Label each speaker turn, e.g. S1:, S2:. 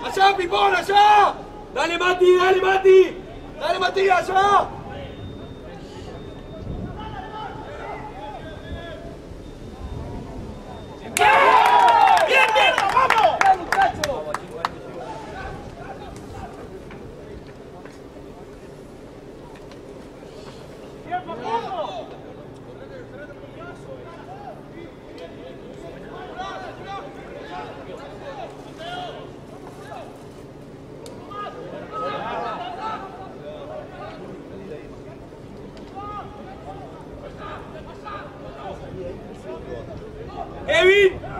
S1: ¡Allá, Pipón, allá! ¡Dale, Mati, dale, Mati! ¡Dale, Matías, allá! ¡Bien, bien! ¡Vamos! ¡Bien, muchacho! ¡Tiempo, tiempo! ¡Kevin!